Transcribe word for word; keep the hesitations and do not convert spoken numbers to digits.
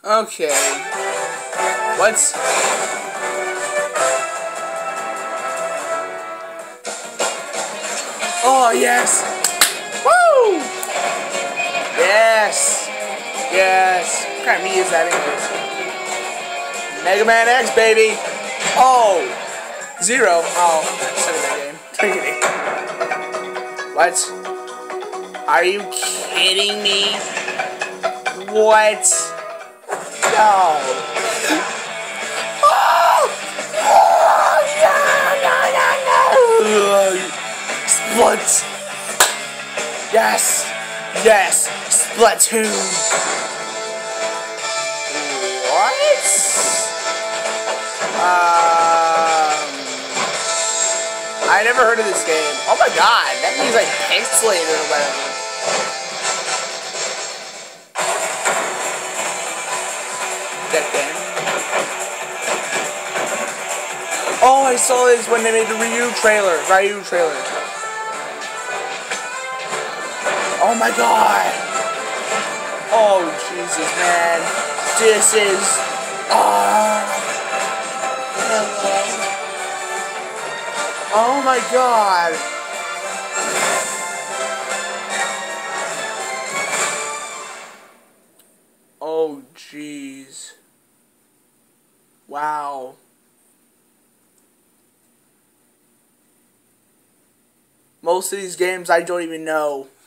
Okay. What's... Oh, yes! Woo! Yes! Yes! What kind of meat is that anyways? Mega Man X, baby! Oh! Zero. Oh, suck at that game. What? Are you kidding me? What? No. Oh! Oh! No, no, no, no! Split! Yes! Yes! Splatoon! What? Um... I never heard of this game. Oh my god, that means like pixelated or whatever. That game. Oh, I saw this when they made the Ryu trailer. Ryu trailer. Oh my god. Oh Jesus, man. This is. Oh. Hello. Oh my god. Oh jeez. Wow. Most of these games I don't even know.